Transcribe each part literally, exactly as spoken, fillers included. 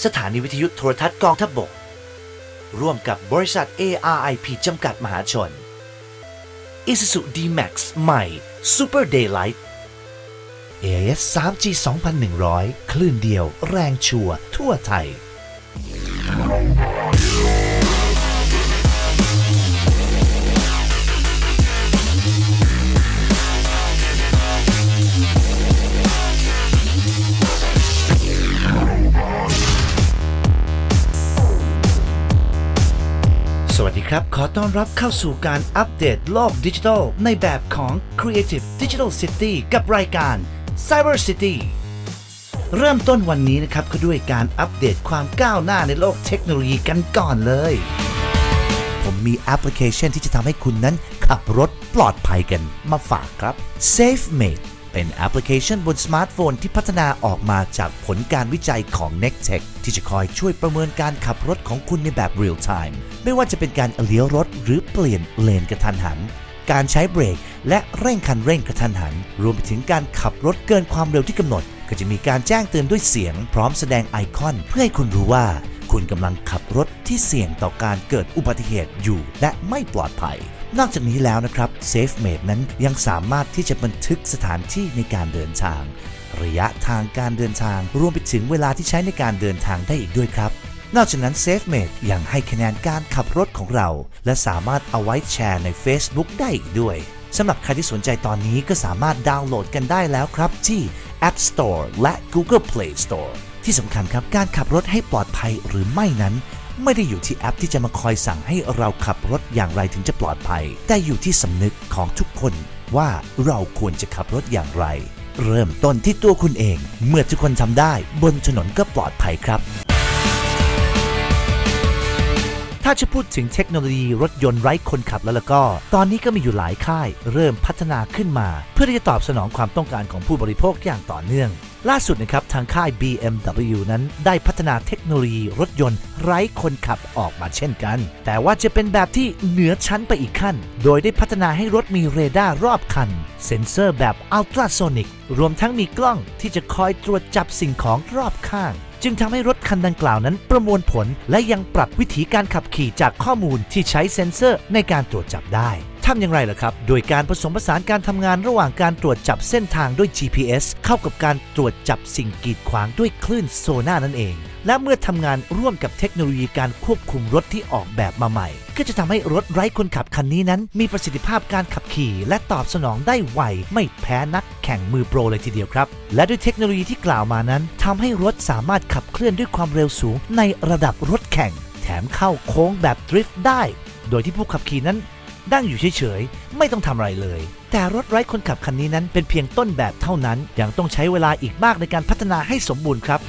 สถานีวิทยุโทรทัศน์กองทัพบกร่วมกับบริษัท เอ อาร์ ไอ พี จำกัดมหาชน Isuzu ดี แม็กซ์ ใหม่ Super Daylight เอ เอส ทรี จี สองพันหนึ่งร้อย คลื่นเดียวแรงชัวร์ทั่วไทยสวัสดีครับขอต้อนรับเข้าสู่การอัปเดตโลกดิจิทัลในแบบของ Creative Digital City กับรายการ Cyber City เริ่มต้นวันนี้นะครับก็ด้วยการอัปเดตความก้าวหน้าในโลกเทคโนโลยีกันก่อนเลยผมมีแอปพลิเคชันที่จะทำให้คุณนั้นขับรถปลอดภัยกันมาฝากครับ SafeMate เป็นแอปพลิเคชันบนสมาร์ทโฟนที่พัฒนาออกมาจากผลการวิจัยของ เน็กเทค ที่จะคอยช่วยประเมินการขับรถของคุณในแบบ Real Time ไม่ว่าจะเป็นการเลี้ยวรถหรือเปลี่ยนเลนกระทันหันการใช้เบรกและเร่งคันเร่งกระทันหันรวมไปถึงการขับรถเกินความเร็วที่กำหนดก็จะมีการแจ้งเตือนด้วยเสียงพร้อมแสดงไอคอนเพื่อให้คุณรู้ว่าคุณกำลังขับรถที่เสี่ยงต่อการเกิดอุบัติเหตุอยู่และไม่ปลอดภัยนอกจากนี้แล้วนะครับ SafeMate นั้นยังสามารถที่จะบันทึกสถานที่ในการเดินทางระยะทางการเดินทางรวมไปถึงเวลาที่ใช้ในการเดินทางได้อีกด้วยครับนอกจากนั้น SafeMate ยังให้คะแนนการขับรถของเราและสามารถเอาไว้แชร์ใน Facebook ได้อีกด้วยสำหรับใครที่สนใจตอนนี้ก็สามารถดาวน์โหลดกันได้แล้วครับที่ App Store และ Google Play Store ที่สำคัญครับการขับรถให้ปลอดภัยหรือไม่นั้นไม่ได้อยู่ที่แอปที่จะมาคอยสั่งให้เราขับรถอย่างไรถึงจะปลอดภัยแต่อยู่ที่สำนึกของทุกคนว่าเราควรจะขับรถอย่างไรเริ่มต้นที่ตัวคุณเองเมื่อทุกคนทำได้บนถนนก็ปลอดภัยครับถ้าจะพูดถึงเทคโนโลยีรถยนต์ไร้คนขับแล้วล่ะก็ตอนนี้ก็มีอยู่หลายค่ายเริ่มพัฒนาขึ้นมาเพื่อที่จะตอบสนองความต้องการของผู้บริโภคอย่างต่อเนื่องล่าสุดนะครับทางค่าย บี เอ็ม ดับเบิลยู นั้นได้พัฒนาเทคโนโลยีรถยนต์ไร้คนขับออกมาเช่นกันแต่ว่าจะเป็นแบบที่เหนือชั้นไปอีกขั้นโดยได้พัฒนาให้รถมีเรดาร์รอบคันเซ็นเซอร์แบบอัลตราโซนิกรวมทั้งมีกล้องที่จะคอยตรวจจับสิ่งของรอบข้างจึงทำให้รถคันดังกล่าวนั้นประมวลผลและยังปรับวิธีการขับขี่จากข้อมูลที่ใช้เซ็นเซอร์ในการตรวจจับได้ทำอย่างไรล่ะครับโดยการผสมผสานการทำงานระหว่างการตรวจจับเส้นทางด้วย จี พี เอส เข้ากับการตรวจจับสิ่งกีดขวางด้วยคลื่นโซน่านั่นเองและเมื่อทำงานร่วมกับเทคโนโลยีการควบคุมรถที่ออกแบบมาใหม่ก็จะทำให้รถไร้คนขับคันนี้นั้นมีประสิทธิภาพการขับขี่และตอบสนองได้ไวไม่แพ้นักแข่งมือโปรเลยทีเดียวครับและด้วยเทคโนโลยีที่กล่าวมานั้นทำให้รถสามารถขับเคลื่อนด้วยความเร็วสูงในระดับรถแข่งแถมเข้าโค้งแบบดริฟต์ได้โดยที่ผู้ขับขี่นั้นนั่งอยู่เฉยๆไม่ต้องทำอะไรเลยแต่รถไร้คนขับคันนี้นั้นเป็นเพียงต้นแบบเท่านั้นยังต้องใช้เวลาอีกมากในการพัฒนาให้สมบูรณ์ครับ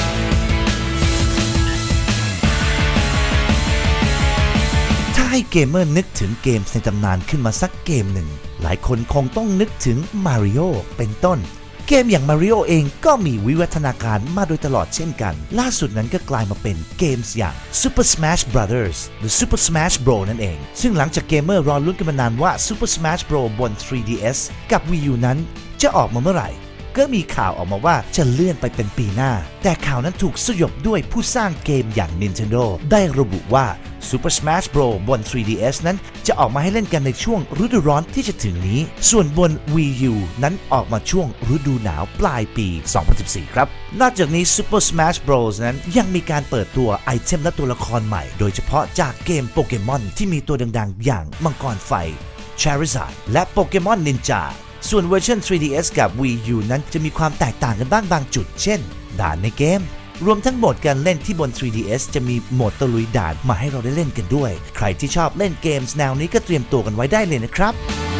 ถ้าให้เกมเมอร์นึกถึงเกมในตำนานขึ้นมาสักเกมหนึ่งหลายคนคงต้องนึกถึง Mario เป็นต้นเกมอย่าง Mario เองก็มีวิวัฒนาการมาโดยตลอดเช่นกันล่าสุดนั้นก็กลายมาเป็นเกมอย่าง Super Smash Brothers หรือ Super Smash Bros นั่นเองซึ่งหลังจากเกมเมอร์รอลุ้นกันมานานว่า Super Smash Bros บน ทรี ดี เอส กับ Wii U นั้นจะออกมาเมื่อไหร่ก็มีข่าวออกมาว่าจะเลื่อนไปเป็นปีหน้าแต่ข่าวนั้นถูกสยบด้วยผู้สร้างเกมอย่าง Nintendo ได้ระบุว่า Super Smash Bros บน ทรี ดี เอส นั้นจะออกมาให้เล่นกันในช่วงฤดูร้อนที่จะถึงนี้ส่วนบน Wii U นั้นออกมาช่วงฤดูหนาวปลายปี สองพันสิบสี่ ครับนอกจากนี้ Super Smash Bros นั้นยังมีการเปิดตัวไอเทมและตัวละครใหม่โดยเฉพาะจากเกมโปเกมอนที่มีตัวดังๆอย่างมังกรไฟ Charizard และโปเกมอนนินจาส่วนเวอร์ชัน ทรี ดี เอส กับ Wii U นั้นจะมีความแตกต่างกันบ้างบางจุดเช่นด่านในเกมรวมทั้งโหมดการเล่นที่บน ทรี ดี เอส จะมีโหมดตะลุยด่านมาให้เราได้เล่นกันด้วยใครที่ชอบเล่นเกมแนวนี้ก็เตรียมตัวกันไว้ได้เลยนะครับ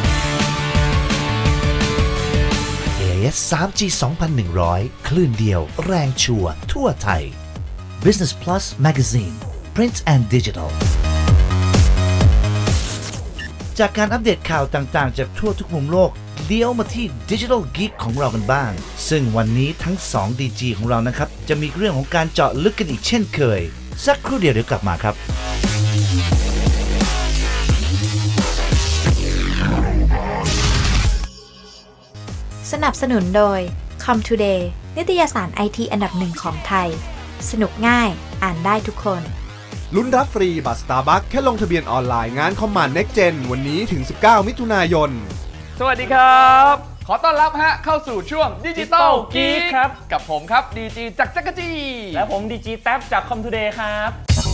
เอ เอส ทรี จี สองพันหนึ่งร้อย คลื่นเดียวแรงชัวร์ทั่วไทย Business Plus Magazine Print and Digitalจากการอัปเดตข่าวต่างๆจากทั่วทุกมุมโลกเลี้ยวมาที่ Digital Geek ของเรากันบ้างซึ่งวันนี้ทั้งสอง ดี จี ของเรานะครับจะมีเรื่องของการเจาะลึกกันอีกเช่นเคยสักครู่เดียวเดี๋ยวกลับมาครับสนับสนุนโดย คอม ทูเดย์ นิตยสารไอทีอันดับหนึ่งของไทยสนุกง่ายอ่านได้ทุกคนลุ้นรับฟรีบัตร Starbucks แค่ลงทะเบียนออนไลน์งาน Command Next Gen วันนี้ถึงสิบเก้ามิถุนายนสวัสดีครับขอต้อนรับฮะเข้าสู่ช่วงดิจิตอลกี๊กครับกับผมครับดีจีจากจักรจีและผมดีจีแท็บจากคอมทูเดย์ครับ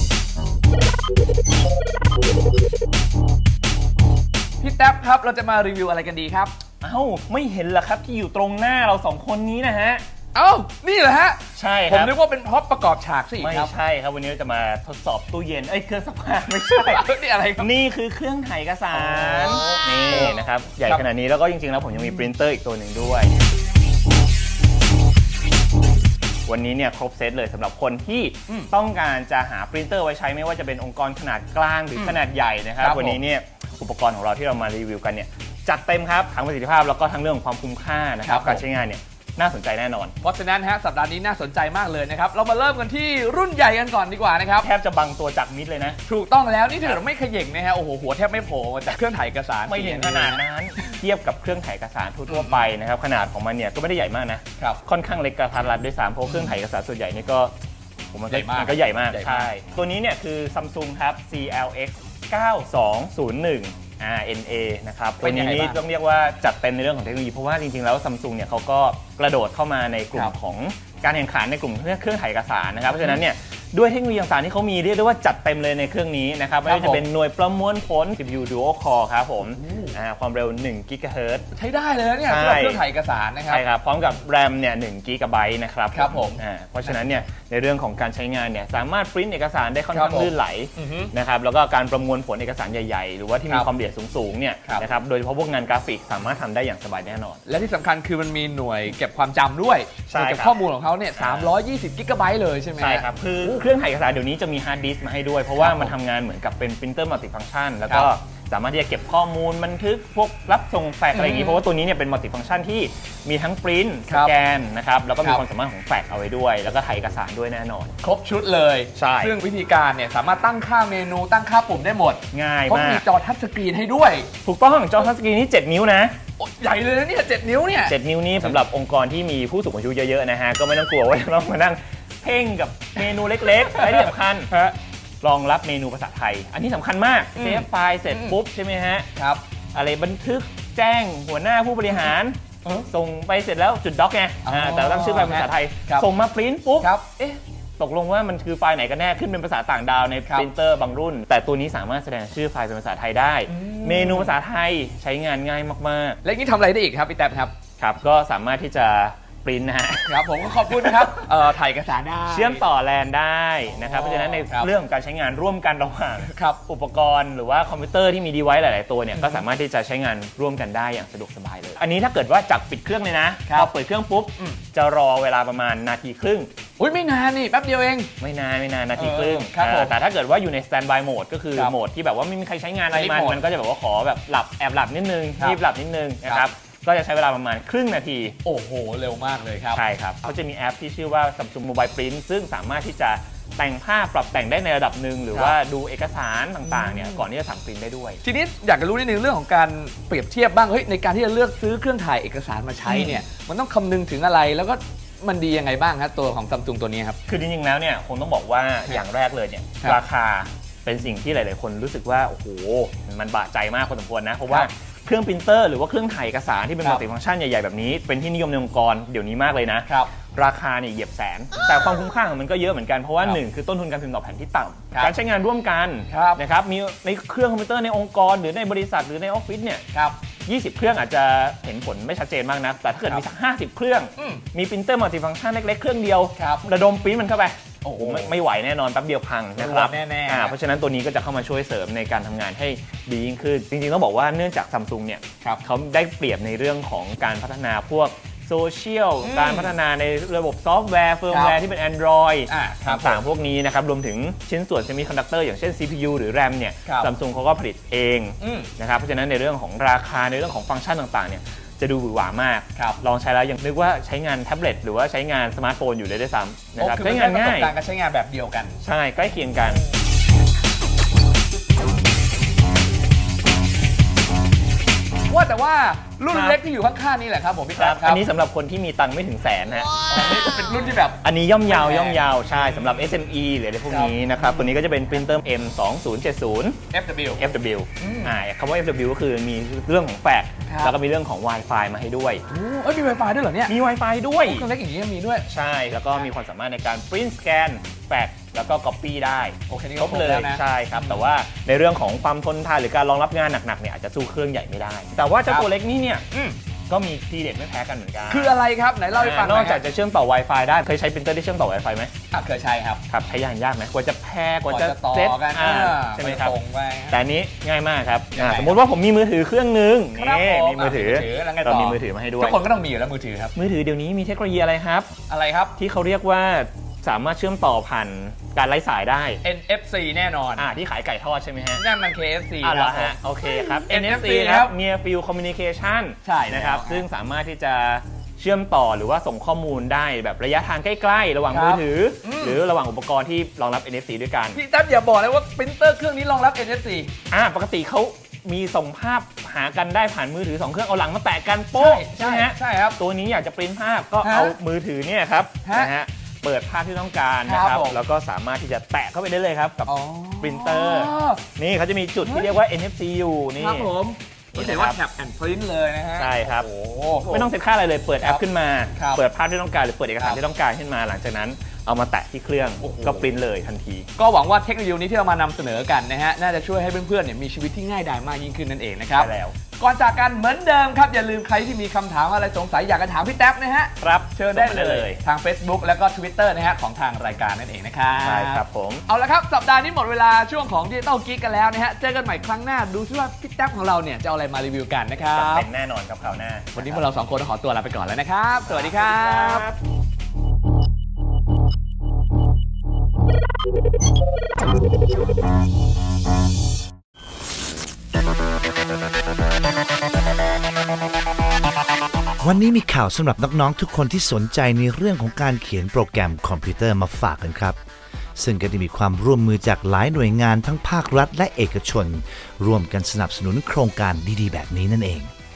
พี่แท็บครับเราจะมารีวิวอะไรกันดีครับเอ้าไม่เห็นเหรอครับที่อยู่ตรงหน้าเราสองคนนี้นะฮะเอ้านี่เหรอฮะใช่ครับผมนึกว่าเป็นพ็อปประกอบฉากสิไม่ใช่ครับวันนี้เราจะมาทดสอบตู้เย็นเอ้ยเครื่องซักผ้าไม่ใช่นี่อะไรครับนี่คือเครื่องถ่ายเอกสารนี่นะครับใหญ่ขนาดนี้แล้วก็จริงๆแล้วผมยังมีปรินเตอร์อีกตัวหนึ่งด้วยวันนี้เนี่ยครบเซตเลยสำหรับคนที่ต้องการจะหาปรินเตอร์ไว้ใช้ไม่ว่าจะเป็นองค์กรขนาดกลางหรือขนาดใหญ่นะครับวันนี้เนี่ยอุปกรณ์ของเราที่เรามารีวิวกันเนี่ยจัดเต็มครับทั้งประสิทธิภาพแล้วก็ทั้งเรื่องของความคุ้มค่านะครับการใช้งานเนี่ยน่าสนใจแน่นอนเพราะฉะนั้นฮะสัปดาห์นี้น่าสนใจมากเลยนะครับเรามาเริ่มกันที่รุ่นใหญ่กันก่อนดีกว่านะครับแทบจะบังตัวจากมิดเลยนะถูกต้องแล้วนี่ถ้าเราไม่ขย่งนะฮะโอ้โหหัวแทบไม่โผล่มาจากเครื่องถ่ายเอกสารไม่เห็นขนาดนั้นเทียบกับเครื่องถ่ายเอกสารทั่วๆไปนะครับขนาดของมันเนี่ยก็ไม่ได้ใหญ่มากนะครับค่อนข้างเล็กกระทัดรัดด้วยซ้ำเพราะเครื่องถ่ายเอกสารส่วนใหญ่นี่ก็ผมมันก็ใหญ่มากใช่ตัวนี้เนี่ยคือ Samsung ครับ ซี แอล เอ็กซ์ เก้าสองศูนย์หนึ่งอ่า เอ็น เอ นะครับตัวนี้นี่ต้องเรียกว่าจัดเต็มในเรื่องของเทคโนโลยีเพราะว่าจริงๆแล้ว Samsung เนี่ยเขาก็กระโดดเข้ามาในกลุ่มของการแข่งขันในกลุ่มเครื่องถ่ายเอกสารนะครับเพราะฉะนั้นเนี่ยด้วยเทคโนโลยีต่างๆที่เขามีเรียกได้ว่าจัดเต็มเลยในเครื่องนี้นะครับไม่ว่าจะเป็นหน่วยประมวลผล ซี พี ยู Dual Core ครับผมอ่าความเร็วหนึ่งกิกะเฮิรตซ์ใช้ได้เลยเนี่ยสำหรับเครื่องถ่ายเอกสารนะครับใช่ครับพร้อมกับ แรม เนี่ยหนึ่งกิกะไบต์นะครับครับผมอ่าเพราะฉะนั้นเนี่ยในเรื่องของการใช้งานเนี่ยสามารถปริ้นเอกสารได้ค่อนข้างลื่นไหลนะครับแล้วก็การประมวลผลเอกสารใหญ่ๆหรือว่าที่มีความละเอียดสูงๆเนี่ยนะครับโดยเฉพาะพวกงานกราฟิกสามารถทำได้อย่างสบายแน่นอนและที่สำคัญคือมันมีหน่วยเก็บความจำด้วยเก็บข้อมูลของเขาเนี่ยสามร้อยยี่สิบกิกะไบต์เลยใช่ไหมใช่ครับคือเครื่องถ่ายเอกสารเดี๋ยวนี้จะมีฮาร์ดดิสก์มาให้ด้วยเพราะว่ามันทำงานเหมือนกับเป็นปรินเตอร์มัลติฟังก์ชันแล้วก็สามารถที่จะเก็บข้อมูลบันทึกพวกรับส่งแฟกซ์อะไรอย่างนี้เพราะว่าตัวนี้เนี่ยเป็นมัลติฟังก์ชันที่มีทั้งปริ้นสแกนนะครับแล้วก็มีความสามารถของแฟกซ์เอาไว้ด้วยแล้วก็ถ่ายเอกสารด้วยแน่นอนครบชุดเลยใช่ซึ่งวิธีการเนี่ยสามารถตั้งค่าเมนูตั้งค่าปุ่มได้หมดง่ายมากเพราะมีจอทัชสกรีนให้ด้วยถูกต้องจอทัชสกรีนนี่เจ็ดนิ้วนะใหญ่เลยนะเนี่ยเจ็ดนิ้วเนี่ยเจ็ดนิ้วนี้สำหรับองค์กรที่มีผู้สูงอายุเยอะๆนะฮะก็ไม่ต้องกลัวว่าจะต้องมานั่งเพ่งกับเมนูเล็กๆและที่สำคัญรองรับเมนูภาษาไทยอันนี้สำคัญมากเซฟไฟล์เสร็จปุ๊บใช่ไหมฮะครับอะไรบันทึกแจ้งหัวหน้าผู้บริหารส่งไปเสร็จแล้วจุดด็อกไงแต่ตั้งชื่อไฟล์ภาษาไทยส่งมาปริ้นปุ๊บเอ๊ะตกลงว่ามันคือไฟล์ไหนกันแน่ขึ้นเป็นภาษาต่างดาวในปรินเตอร์บางรุ่นแต่ตัวนี้สามารถแสดงชื่อไฟล์เป็นภาษาไทยได้เมนูภาษาไทยใช้งานง่ายมากๆและนี่ทำอะไรได้อีกครับพี่แท็บครับครับก็สามารถที่จะปริ้นนะฮะครับผมก็ขอบคุณครับเอ่อถ่ายเอกสารได้เชื่อมต่อแลนได้นะครับเพราะฉะนั้นในเรื่องของการใช้งานร่วมกันระหว่างอุปกรณ์หรือว่าคอมพิวเตอร์ที่มีดีไวซ์หลายๆตัวเนี่ยก็สามารถที่จะใช้งานร่วมกันได้อย่างสะดวกสบายเลยอันนี้ถ้าเกิดว่าจับปิดเครื่องเลยนะพอเปิดเครื่องปุ๊บจะรอเวลาประมาณนาทีครึ่งอุ้ยไม่นานนี่แป๊บเดียวเองไม่นานไม่นานนาทีครึ่งแต่ถ้าเกิดว่าอยู่ในสแตนด์บายโหมดก็คือโหมดที่แบบว่าไม่มีใครใช้งานอะไรมันมันก็จะแบบว่าขอแบบหลับแอบหลับนิดนึงรีบหลับนิดนึงนะครับก็จะใช้เวลาประมาณครึ่งนาทีโอ้โหเร็วมากเลยครับใช่ครับเขาจะมีแอปที่ชื่อว่า Samsung Mobile Print ซึ่งสามารถที่จะแต่งภาพปรับแต่งได้ในระดับหนึ่งหรือว่าดูเอกสารต่างๆเนี่ยก่อนที่จะสั่งปริ้นได้ด้วยทีนี้อยากจะรู้นิดนึงเรื่องของการเปรียบเทียบบ้างเฮ้ยในการที่จะเลือกซื้อเครื่องถ่ายเอกสารมาใช้เนี่ยมันต้องคำนึงถึงอะไรแล้วก็มันดียังไงบ้างครับตัวของ Samsung ตัวนี้ครับคือจริงๆแล้วเนี่ยคงต้องบอกว่าอย่างแรกเลยเนี่ยราคาเป็นสิ่งที่หลายๆคนรู้สึกว่าโอ้โหมันบาดใจมากพอสมควรนะเพราะว่าเครื่องปรินเตอร์หรือว่าเครื่องถ่ายเอกสารที่เป็นมัลติฟังก์ชันใหญ่ๆแบบนี้เป็นที่นิยมในองค์กรเดี๋ยวนี้มากเลยนะราคาเนี่ยเหยียบแสนแต่ความคุ้มค่าของมันก็เยอะเหมือนกันเพราะว่าหนึ่งคือต้นทุนการพิมพ์ต่อแผ่นที่ต่ำการใช้งานร่วมกันนะครับมีในเครื่องคอมพิวเตอร์ในองค์กรหรือในบริษัทหรือในออฟฟิศเนี่ยยี่สิบเครื่องอาจจะเห็นผลไม่ชัดเจนมากนะแต่ถ้าเกิดมีสักห้าสิบเครื่องมีปรินเตอร์มัลติฟังก์ชันเล็กๆเครื่องเดียวระดมปริ้นมันเข้าไปโอ้โหไม่ไม่ไหวแน่นอนแป๊บเดียวพังนะครับแน่ๆเพราะฉะนั้นตัวนี้ก็จะเข้ามาช่วยเสริมในการทำงานให้ดียิ่งขึ้นจริงๆต้องบอกว่าเนื่องจาก Samsung เนี่ยเขาได้เปรียบในเรื่องของการพัฒนาพวกโซเชียลการพัฒนาในระบบซอฟต์แวร์เฟิร์มแวร์ที่เป็น Android ต่างๆพวกนี้นะครับรวมถึงชิ้นส่วนเซมิคอนดักเตอร์อย่างเช่น ซี พี ยู หรือ แรม เนี่ย Samsung เขาก็ผลิตเองนะครับเพราะฉะนั้นในเรื่องของราคาในเรื่องของฟังก์ชันต่างๆเนี่ยจะดูหวือหวามากลองใช้แล้วยังนึกว่าใช้งานแท็บเล็ตหรือว่าใช้งานสมาร์ทโฟนอยู่เลยด้วยซ้ำนะครับใช้งานง่ายการใช้งานแบบเดียวกันใช่ใกล้เคียงกันว่าแต่ว่ารุ่นเล็กที่อยู่ข้างๆนี่แหละครับผมพี่คแจ๊รัคบครับอันนี้สำหรับคนที่มีตังค์ไม่ถึงแสนฮะนี่เป็นรุ่นที่แบบอันนี้ย่อมยาวไม่แพงย่อมยาวใช่สำหรับ เอส เอ็ม อี หรืออะไรพวกนี้นะครับตัวนี้ก็จะเป็น printer เอ็ม สองศูนย์เจ็ดศูนย์เอฟ ดับเบิลยูเอฟ ดับเบิลยูอืมอ่าคำว่า เอฟ ดับเบิลยู ก็คือมีเรื่องของแฟกซ์ครับแล้วก็มีเรื่องของ Wi-Fi มาให้ด้วยโอ้เอ้ยมี Wi-Fi ด้วยเหรอเนี่ยมี Wi-Fi ด้วยเครื่องเล็กอย่างนี้มีด้วยใช่แล้วก็มีความสามารถในการ print scan แฟกซ์แล้วก็ copy ได้โอเคนี่คก็รบครบเลยแล้วนะใช่ครับแต่ว่าในเรื่องของความทนทานหรือการรองรับงานหนักๆเนี่ยอาจจะสู้เครื่องใหญ่ไม่ได้ แต่ว่าเจ้าตัวเล็กนี่เนี่ยอืมก็มีทีเด็ดไม่แพ้กันเหมือนกันคืออะไรครับไหนเล่าให้ฟังหนน่ออก ยจากจะเชื่อมต่อ Wi-Fi ได้เคยใช้ปรินเตอร์ที่เชื่อมต่อ Wi-Fi ไหมอ่ะเคยใช้ครับครับใช้ยากยากไหมกว่าจะแพร่กว่าจะต่อเซตกันอ่าอ่าใช่ไหมครับส่งไปแต่อันนี้ง่ายมากครับยังไงอ่าสมมติว่าผมมีมือถือเครื่องนึงครับนี่ผมมีมือถืออ่ะมือถือแล้วไงต่อเรามีมือถือมาให้ด้วยทุกคนก็ต้องมีอยู่แล้วมือถือครับมือถือเดี๋ยวนี้มีเทคโนโลยีอะไรครับอะไรครับที่เขาเรียกว่าสามารถเชื่อมต่อผ่านการไร้สายได้เอ็น เอฟ ซี แน่นอนอ่าที่ขายไก่ทอดใช่ไหมฮะนั่นมัน เค เอฟ ซีอ่าคเหรรัอบผมฮะโอเคครับเอ็นเอ็นเอเอฟฟซีซีคครัรับ บ Near Field Communication ใช่นะครับแล้วซึ่งสามารถที่จะเชื่อมต่อหรือว่าส่งข้อมูลได้แบบระยะทางใกล้ๆระหว่างครับมือถืออมหรือระหว่างอุปกรณ์ที่รองรับ เอ็น เอฟ ซี ด้วยกันพี่แจ๊บอย่าบอกเลยว่าปรินเตอร์เครื่องนี้รองรับ เอ็น เอฟ ซีอ่าปกติเขามีส่งภาพหากันได้ผ่านมือถือสองเครื่องเอาหลังมาแตะกันโป๊ะใช่ไหมฮะใช่ครับตัวนี้อยากจะปริ้นภาพก็ฮะเอามือถือเนี่ยครับฮะนะฮะเปิดภาพที่ต้องการนะคครัรับบ ผมแล้วก็สามารถที่จะแตะเข้าไปได้เลยครับกับอ๋อปรินเตอร์นี่เขาจะมีจุดที่เรียกว่า เอ็น เอฟ ซี อยู่นี่ครับผมนี่ถือว่าแท็บแอนด์พรินท์เลยนะฮะใช่ครับโอ้โหไม่ต้องเซ็ตค่าอะไรเลยเปิดแอปขึ้นมาครับเปิดภาพที่ต้องการหรือเปิดเอกสารครับที่ต้องการขึ้นมาหลังจากนั้นเอามาแตะที่เครื่องโอ้โหก็ปริ้นเลยทันทีก็หวังว่าเทคโนโลยีนี้ที่เรามานำเสนอกันนะฮะน่าจะช่วยให้เพื่อนๆเนี่ยมีชีวิตที่ง่ายดายมากยิ่งขึ้นนั่นเองนะครับใช่แล้วก่อนจากกันเหมือนเดิมครับ อย่าลืมใครที่มีคำถามอะไรสงสัยอยากจะถามพี่แท็บนะฮะครับเชิญได้ส่งมาเลยทาง Facebook แล้วก็ Twitter นะฮะของทางรายการนั่นเองนะครับใช่ครับผมเอาละครับ สัปดาห์นี้หมดเวลาช่วงของ Digital Geek กันแล้วนะฮะเจอกันใหม่ครั้งหน้าดูซิว่าพี่แท็บของเราเนี่ยจะเอาอะไรมารีวิวกันนะครัจะบเป็นแน่นอนครับคราวหน้าวันนี้พวกเราสองคนต้องขอตัวลาไปก่อนแล้วนะครับ สวัสดีครับวันนี้มีข่าวสำหรับน้องๆทุกคนที่สนใจในเรื่องของการเขียนโปรแกรมคอมพิวเตอร์มาฝากกันครับ ซึ่งก็ได้มีความร่วมมือจากหลายหน่วยงานทั้งภาครัฐและเอกชน ร่วมกันสนับสนุนโครงการดีๆแบบนี้นั่นเอง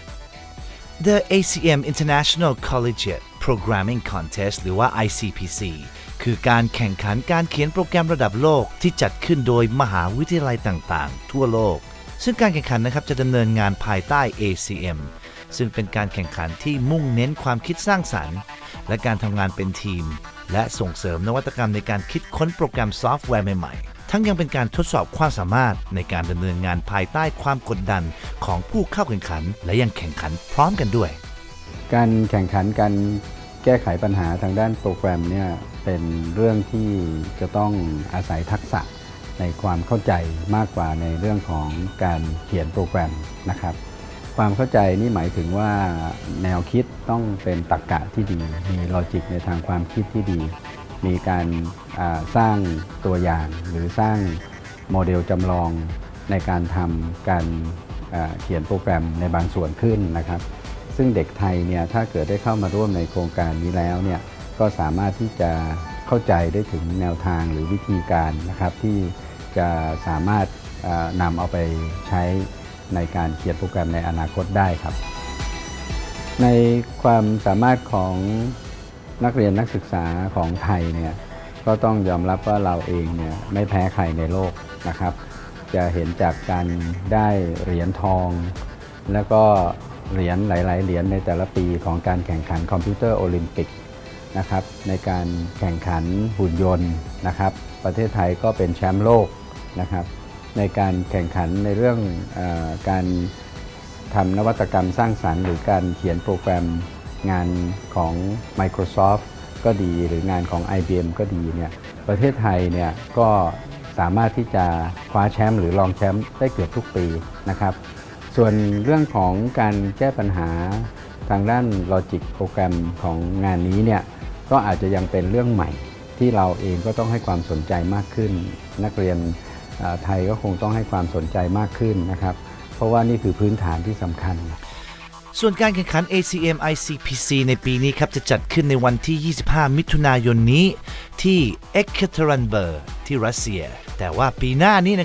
The เอ ซี เอ็ม International Collegiate Programming Contest หรือว่า ไอ ซี พี ซี คือการแข่งขันการเขียนโปรแกรมระดับโลกที่จัดขึ้นโดยมหาวิทยาลัยต่างๆ ทั่วโลก ซึ่งการแข่งขันนะครับจะดำเนินงานภายใต้ เอ ซี เอ็ม ซึ่งเป็นการแข่งขันที่มุ่งเน้นความคิดสร้างสรรค์ และการทำงานเป็นทีม และส่งเสริมนวัตกรรมในการคิดค้นโปรแกรมซอฟต์แวร์ใหม่ๆ ทั้งยังเป็นการทดสอบความสามารถในการดำเนินงานภายใต้ความกดดันของผู้เข้าแข่งขัน และยังแข่งขันพร้อมกันด้วยการแข่งขันการแก้ไขปัญหาทางด้านโปรแกรมเนี่ยเป็นเรื่องที่จะต้องอาศัยทักษะในความเข้าใจมากกว่าในเรื่องของการเขียนโปรแกรมนะครับความเข้าใจนี่หมายถึงว่าแนวคิดต้องเป็นตรรกะที่ดีมีลอจิกในทางความคิดที่ดี มีการสร้างตัวอย่างหรือสร้างโมเดลจำลองในการทำการเขียนโปรแกรมในบางส่วนขึ้นนะครับซึ่งเด็กไทยเนี่ยถ้าเกิดได้เข้ามาร่วมในโครงการนี้แล้วเนี่ยก็สามารถที่จะเข้าใจได้ถึงแนวทางหรือวิธีการนะครับที่จะสามารถนำเอาไปใช้ในการเขียนโปรแกรมในอนาคตได้ครับในความสามารถของนักเรียนนักศึกษาของไทยเนี่ยก็ต้องยอมรับว่าเราเองเนี่ยไม่แพ้ใครในโลกนะครับจะเห็นจากการได้เหรียญทองแล้วก็เหรียญหลายๆเหรียญในแต่ละปีของการแข่งขันคอมพิวเตอร์โอลิมปิกนะครับในการแข่งขันหุ่นยนต์นะครับประเทศไทยก็เป็นแชมป์โลกนะครับในการแข่งขันในเรื่องเออการทำนวัตกรรมสร้างสรรค์หรือการเขียนโปรแกรมงานของ Microsoft ก็ดีหรืองานของ ไอ บี เอ็ม ก็ดีเนี่ยประเทศไทยเนี่ยก็สามารถที่จะคว้าแชมป์หรือรองแชมป์ได้เกือบทุกปีนะครับส่วนเรื่องของการแก้ปัญหาทางด้านลอจิกโปรแกรมของงานนี้เนี่ยก็อาจจะยังเป็นเรื่องใหม่ที่เราเองก็ต้องให้ความสนใจมากขึ้นนักเรียนไทยก็คงต้องให้ความสนใจมากขึ้นนะครับเพราะว่านี่คือพื้นฐานที่สำคัญส่วนการแข่งขัน เอ ซี เอ็ม ไอ ซี พี ซี ในปีนี้ครับจะจัดขึ้นในวันที่ ยี่สิบห้า มิถุนายนนี้ที่ เอ็กเคเทรันเบอร์ ที่รัสเซียแต่ว่าปีหน้านี้นะครับ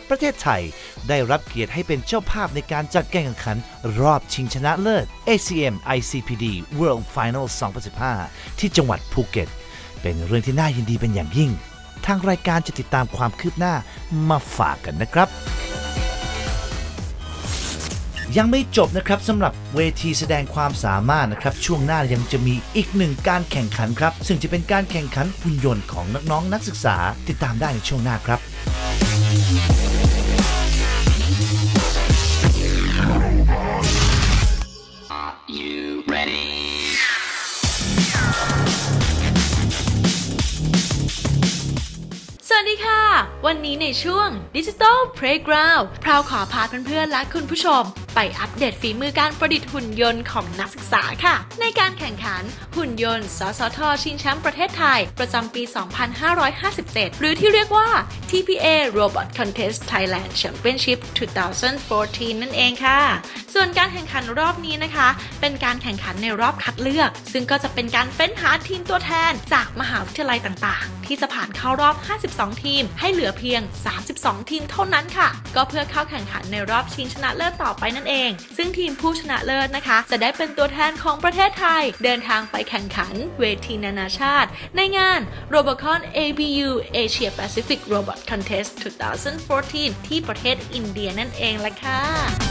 ประเทศไทยได้รับเกียรติให้เป็นเจ้าภาพในการจัดการแข่งขันรอบชิงชนะเลิศ เอ ซี เอ็ม ไอ ซี พี ดี World Final สองพันสิบห้า ที่จังหวัดภูเก็ตเป็นเรื่องที่น่ายินดีเป็นอย่างยิ่งทางรายการจะติดตามความคืบหน้ามาฝากกันนะครับยังไม่จบนะครับสำหรับเวทีแสดงความสามารถนะครับช่วงหน้ายังจะมีอีกหนึ่งการแข่งขันครับซึ่งจะเป็นการแข่งขันหุ่นยนต์ของน้องๆ นักศึกษาติดตามได้ในช่วงหน้าครับสวัสดีค่ะวันนี้ในช่วง Digital Playground พราวขอพาเพื่อนๆและคุณผู้ชมไปอัปเดตฝีมือการประดิษฐ์หุ่นยนต์ของนักศึกษาค่ะในการแข่งขันหุ่นยนต์สสท.ชิงแชมป์ประเทศไทยประจำปี สองพันห้าร้อยห้าสิบเจ็ด หรือที่เรียกว่า ที พี เอ Robot Contest Thailand Championship สองพันสิบสี่ นั่นเองค่ะส่วนการแข่งขันรอบนี้นะคะเป็นการแข่งขันในรอบคัดเลือกซึ่งก็จะเป็นการเฟ้นหาทีมตัวแทนจากมหาวิทยาลัยต่างๆที่จะผ่านเข้ารอบห้าสิบสองทีมให้เหลือเพียงสามสิบสองทีมเท่านั้นค่ะก็เพื่อเข้าแข่งขันในรอบชิงชนะเลิศต่อไปนั่นเองซึ่งทีมผู้ชนะเลิศนะคะจะได้เป็นตัวแทนของประเทศไทยเดินทางไปแข่งขันเวทีนานาชาติในงาน Robocon เอ บี ยู Asia Pacific Robot Contest สองพันสิบสี่ ที่ประเทศอินเดียนั่นเองละค่ะ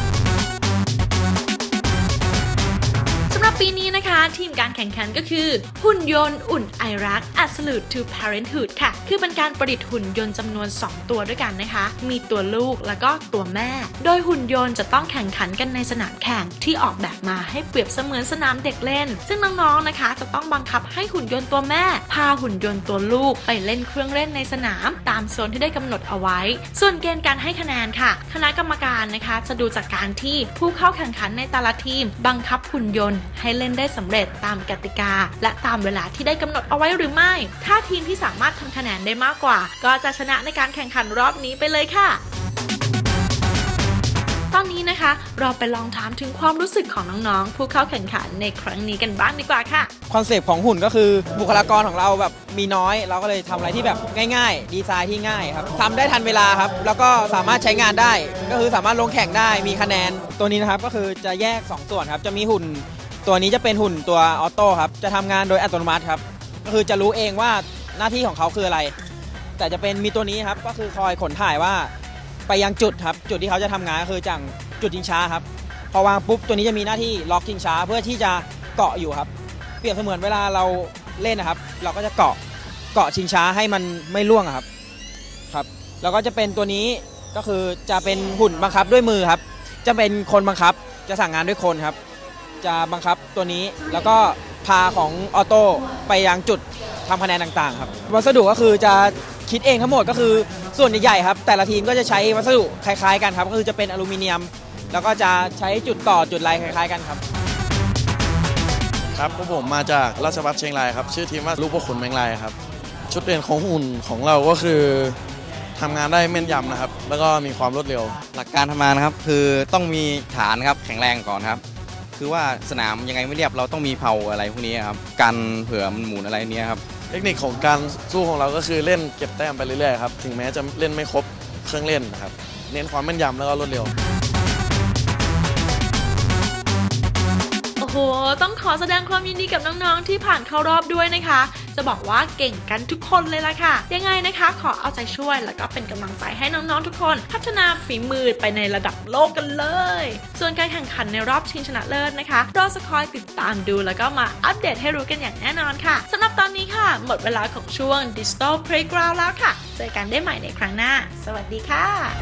สำหรับปีนี้นะคะทีมการแข่งขันก็คือหุ่นยนต์อุ่นไอรัก A Salute to Parenthood ค่ะคือเป็นการประดิษฐ์หุ่นยนต์จำนวนสองตัวด้วยกันนะคะมีตัวลูกแล้วก็ตัวแม่โดยหุ่นยนต์จะต้องแข่งขันกันในสนามแข่งที่ออกแบบมาให้เปรียบเสมือนสนามเด็กเล่นซึ่งน้องๆนะคะจะต้องบังคับให้หุ่นยนต์ตัวแม่พาหุ่นยนต์ตัวลูกไปเล่นเครื่องเล่นในสนามตามโซนที่ได้กำหนดเอาไว้ส่วนเกณฑ์การให้คะแนนค่ะคณะกรรมการนะคะจะดูจากการที่ผู้เข้าแข่งขันในแต่ละทีมบังคับหุ่นยนต์ให้เล่นได้สำเร็จตามกติกาและตามเวลาที่ได้กำหนดเอาไว้หรือไม่ถ้าทีมที่สามารถทำคะแนนได้มากกว่าก็จะชนะในการแข่งขันรอบนี้ไปเลยค่ะตอนนี้นะคะเราไปลองถามถึงความรู้สึกของน้องๆผู้เข้าแข่งขันในครั้งนี้กันบ้างดีกว่าค่ะคอนเซปต์ของหุ่นก็คือบุคลากรของเราแบบมีน้อยเราก็เลยทำอะไรที่แบบง่ายๆดีไซน์ที่ง่ายครับทำได้ทันเวลาครับแล้วก็สามารถใช้งานได้ก็คือสามารถลงแข่งได้มีคะแนนตัวนี้นะครับก็คือจะแยกสองส่วนครับจะมีหุ่นตัวนี้จะเป็นหุ่นตัวออโต้ครับจะทำงานโดยอัตโนมัติครับก็คือจะรู้เองว่าหน้าที่ของเขาคืออะไรแต่จะเป็นมีตัวนี้ครับก็คือคอยขนถ่ายว่าไปยังจุดครับจุดที่เขาจะทำงานก็คือจากจุดชิงช้าครับพอวางปุ๊บตัวนี้จะมีหน้าที่ล็อกชิงช้าเพื่อที่จะเกาะอยู่ครับเปรียบเสมือนเวลาเราเล่นนะครับเราก็จะเกาะเกาะชิงช้าให้มันไม่ล่วงครับครับแล้วก็จะเป็นตัวนี้ก็คือจะเป็นหุ่นบังคับด้วยมือครับจะเป็นคนบังคับจะสั่งงานด้วยคนครับจะบังคับตัวนี้แล้วก็พาของออโต้ไปยังจุดทำคะแนนต่างๆครับวัสดุก็คือจะคิดเองทั้งหมดก็คือส่วนใหญ่ๆครับแต่ละทีมก็จะใช้วัสดุคล้ายๆกันครับก็คือจะเป็นอลูมิเนียมแล้วก็จะใช้จุดต่อจุดลายคล้ายๆกันครับครับพวกผมมาจากราชภัฏเชียงรายครับชื่อทีมว่าลูกพ่อขุนแมงลายครับจุดเด่นของหุ่นของเราก็คือทำงานได้แม่นยำนะครับแล้วก็มีความรวดเร็วหลักการทำงานนะครับคือต้องมีฐานครับแข็งแรงก่อนครับคือว่าสนามยังไงไม่เรียบเราต้องมีเผาอะไรพวกนี้ครับกันเผื่อมันหมุนอะไรเนี้ยครับเทคนิคของการสู้ของเราก็คือเล่นเก็บแต้มไปเรื่อยๆครับถึงแม้จะเล่นไม่ครบเครื่องเล่นนะครับเน้นความแม่นยำแล้วก็รวดเร็วโอ้โหต้องขอแสดงความยินดีกับน้องๆที่ผ่านเข้ารอบด้วยนะคะจะบอกว่าเก่งกันทุกคนเลยล่ะค่ะยังไงนะคะขอเอาใจช่วยแล้วก็เป็นกำลังใจให้น้องๆทุกคนพัฒนาฝีมือไปในระดับโลกกันเลยส่วนการแข่งขันในรอบชิงชนะเลิศนะคะเราจะคอยติดตามดูแล้วก็มาอัปเดตให้รู้กันอย่างแน่นอนค่ะสำหรับตอนนี้ค่ะหมดเวลาของช่วง Digital Playground แล้วค่ะเจอกันได้ใหม่ในครั้งหน้าสวัสดีค่ะ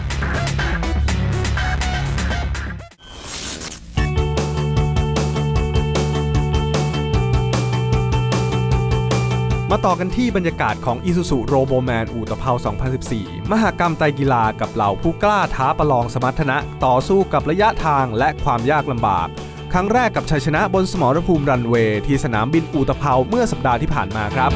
มาต่อกันที่บรรยากาศของ Isuzu Roboman อู่ตะเภา สองพันสิบสี่ มหกรรมไตรกีฬากับเหล่าผู้กล้าท้าประลองสมรรถนะต่อสู้กับระยะทางและความยากลำบากครั้งแรกกับชัยชนะบนสมรภูมิรันเวย์ที่สนามบินอู่ตะเภาเมื่อสัปดาห์ที่ผ่านมาครับ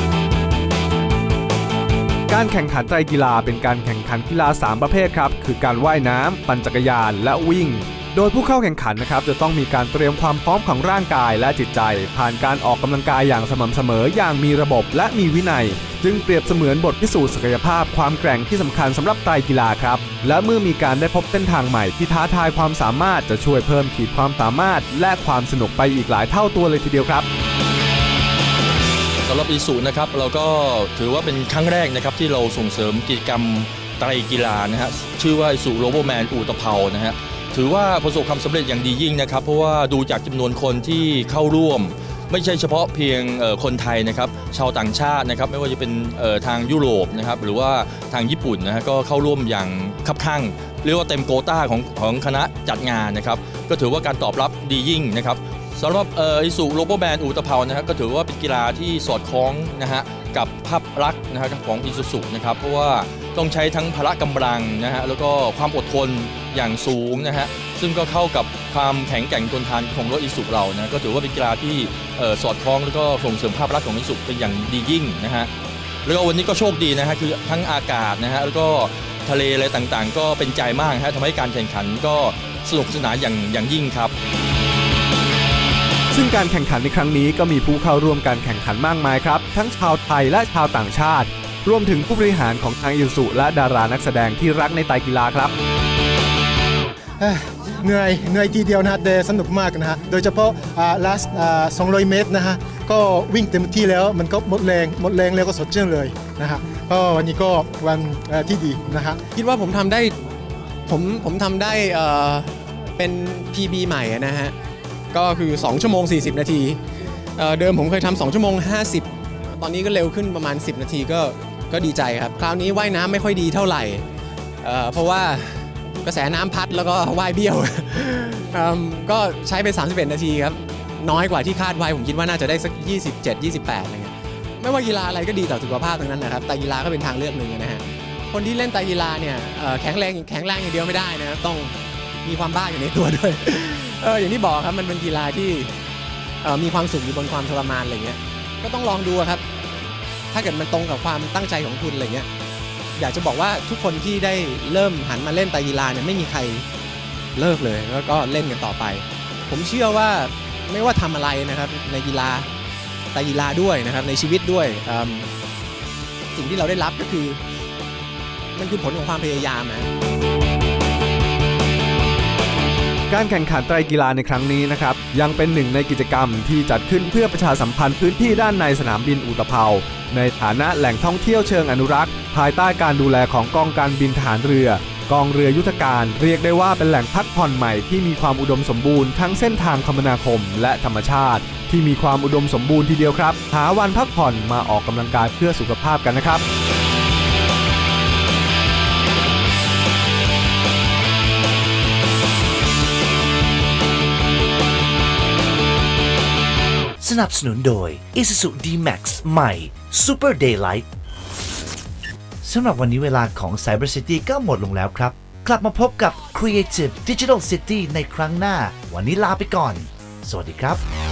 การแข่งขันไตรกีฬาเป็นการแข่งขันกีฬาสามประเภทครับคือการว่ายน้ำปั่นจักรยานและวิ่งโดยผู้เข้าแข่งขันนะครับจะต้องมีการเตรียมความพร้อมของร่างกายและจิตใจผ่านการออกกำลังกายอย่างสม่ำเสมออย่างมีระบบและมีวินัยจึงเปรียบเสมือนบทพิสูจน์ศักยภาพความแกร่งที่สำคัญสำหรับไตรกีฬาครับและเมื่อมีการได้พบเส้นทางใหม่ที่ท้าทายความสามารถจะช่วยเพิ่มขีดความสามารถและความสนุกไปอีกหลายเท่าตัวเลยทีเดียวครับสำหรับอีสุนะครับเราก็ถือว่าเป็นครั้งแรกนะครับที่เราส่งเสริมกิจกรรมไตรกีฬานะฮะชื่อว่าอีสุโรโบแมนอู่ตะเภานะฮะถือว่าประสบความสำเร็จอย่างดียิ่งนะครับเพราะว่าดูจากจำนวนคนที่เข้าร่วมไม่ใช่เฉพาะเพียงคนไทยนะครับชาวต่างชาตินะครับไม่ว่าจะเป็นทางยุโรปนะครับหรือว่าทางญี่ปุ่นนะฮะก็เข้าร่วมอย่างคับคั่งเรียกว่าเต็มโควต้าของของคณะจัดงานนะครับก็ถือว่าการตอบรับดียิ่งนะครับสำหรับอีสุโรโบแมนอู่ตะเภานะครับก็ถือว่าเป็นกีฬาที่สอดคล้องนะฮะกับภาพลักษณ์นะฮะของอีซูซุนะครับเพราะว่าต้องใช้ทั้งพละกำลังนะฮะแล้วก็ความอดทนอย่างสูงนะฮะซึ่งก็เข้ากับความแข็งแกร่งทนทานของรถอีซูเรานะก็ถือว่าเป็นกีฬาที่สอดคล้องแล้วก็ส่งเสริมภาพลักษณ์ของอีซูเป็นอย่างดียิ่งนะฮะแล้วก็วันนี้ก็โชคดีนะฮะคือทั้งอากาศนะฮะแล้วก็ทะเลอะไรต่างๆก็เป็นใจมากฮะทำให้การแข่งขันก็สนุกสนานอย่างอย่างยิ่งครับซึ่งการแข่งขันในครั้งนี้ก็มีผู้เข้าร่วมการแข่งขันมากมายครับทั้งชาวไทยและชาวต่างชาติรวมถึงผู้บริหารของทางอีซูซุและดารานักแสดงที่รักในไตรกีฬาครับเหนื่อยเหนื่อยทีเดียวนะฮะแต่สนุกมากนะฮะโดยเฉพาะอ่า last อ่าสองร้อยเมตรนะฮะก็วิ่งเต็มที่แล้วมันก็หมดแรงหมดแรงแล้วก็สดชื่นเลยนะฮะก็วันนี้ก็วันที่ดีนะฮะคิดว่าผมทำได้ผมผมทำได้เอ่อเป็น พี บี ใหม่นะฮะก็คือสองชั่วโมงสี่สิบนาทีเเดิมผมเคยทำสองชั่วโมงห้าสิบตอนนี้ก็เร็วขึ้นประมาณสิบนาทีก็ก็ดีใจครับคราวนี้ว่ายน้ำไม่ค่อยดีเท่าไหร่เเพราะว่ากระแสน้ำพัดแล้วก็ว่ายเบี้ยว ก็ใช้ไปสามสิบเอ็ดนาทีครับน้อยกว่าที่คาดไว้ผมคิดว่าน่าจะได้สักยี่สิบเจ็ด ยี่สิบแปดอะไรเงี้ยไม่ว่ากีฬาอะไรก็ดีต่อสุขภาพทั้งนั้นนะครับไตรกีฬาก็เป็นทางเลือกหนึ่งนะฮะคนที่เล่นไตรกีฬาเนี่ยแข็งแรงแข็งแรงอย่างเดียวไม่ได้นะต้องมีความบ้าอยู่ในตัวด้วยเอออย่างที่บอกครับมันเป็นกีฬาที่มีความสุขอยู่บนความทรมานอะไรเงี้ยก็ต้องลองดูครับถ้าเกิดมันตรงกับความตั้งใจของคุณอะไรเงี้ยอยากจะบอกว่าทุกคนที่ได้เริ่มหันมาเล่นไตรกีฬาเนี่ยไม่มีใครเลิกเลยแล้วก็เล่นกันต่อไปผมเชื่อว่าไม่ว่าทำอะไรนะครับในกีฬาไตรกีฬาด้วยนะครับในชีวิตด้วยสิ่งที่เราได้รับก็คือมันคือผลของความพยายามนะการแข่งขันไตรกีฬาในครั้งนี้นะครับยังเป็นหนึ่งในกิจกรรมที่จัดขึ้นเพื่อประชาสัมพันธ์พื้นที่ด้านในสนามบินอุตภาวในฐานะแหล่งท่องเที่ยวเชิงอนุรักษ์ภายใต้การดูแลของกองการบินทหารเรือกองเรือยุทธการเรียกได้ว่าเป็นแหล่งพักผ่อนใหม่ที่มีความอุดมสมบูรณ์ทั้งเส้นทางคมนาคมและธรรมชาติที่มีความอุดมสมบูรณ์ทีเดียวครับหาวันพักผ่อนมาออกกำลังกายเพื่อสุขภาพกันนะครับสนับสนุนโดย Isuzu ดี แม็กซ์ ใหม่ Super Daylight สำหรับวันนี้เวลาของ Cyber City ก็หมดลงแล้วครับกลับมาพบกับ Creative Digital City ในครั้งหน้าวันนี้ลาไปก่อนสวัสดีครับ